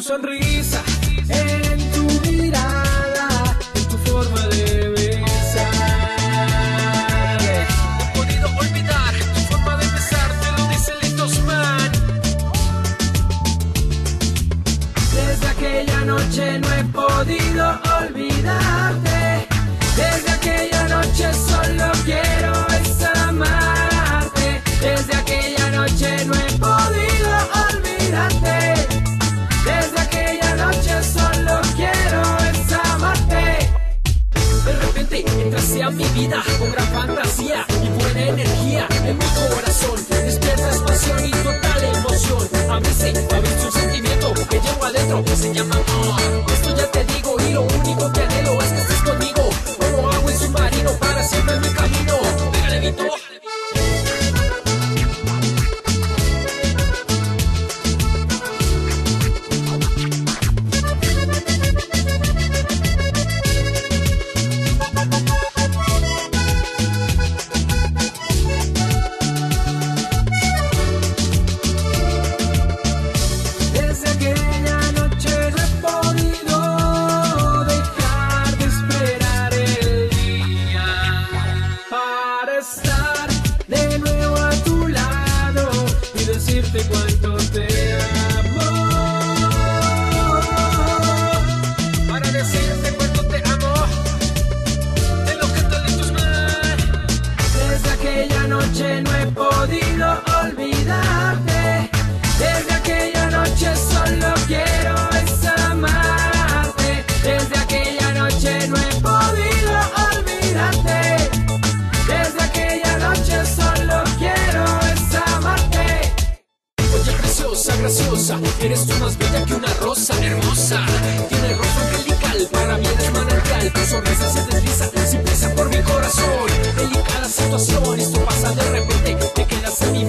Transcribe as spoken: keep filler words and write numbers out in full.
sonrisa, en tu mirada, en tu forma de besar. No he podido olvidar tu forma de besar, te lo dice Litos Man. Desde aquella noche no he podido olvidarte. Desde aquella noche solo quiero es amarte. Desde aquella noche no he podido olvidarte. Desde aquella noche solo quiero es amarte. De repente entraste a mi vida con gran fantasía y buena energía en mi corazón. Despiertas pasión y total emoción. Abriste, abriste un sentimiento que llevo adentro que se llama amor. Esto ya te digo y lo único que anhelo es que estés conmigo. Como agua en submarino para siempre en mi camino. Pégale, Vito. Estar de nuevo a tu lado y decirte cuánto te amo. Para decirte cuánto te amo. Te lo canto Litos Man. Desde aquella noche no he podido olvidarte. Desde aquella noche solo quiero es amarte. Desde aquella noche no he podido olvidarte. Desde aquella noche solo quiero es amarte. Oye preciosa, graciosa, eres tú más bella que una rosa hermosa. Tienes rostro angelical, para mí eres manantial. Tu sonrisa se desliza sin prisa por mi corazón. Delicada situación, esto pasa de repente, te quedas en mi